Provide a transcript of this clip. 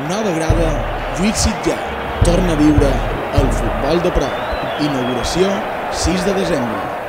Nova grada, Lluís Sitjar torna a viure el futbol de prop. Inauguració 6 de desembre.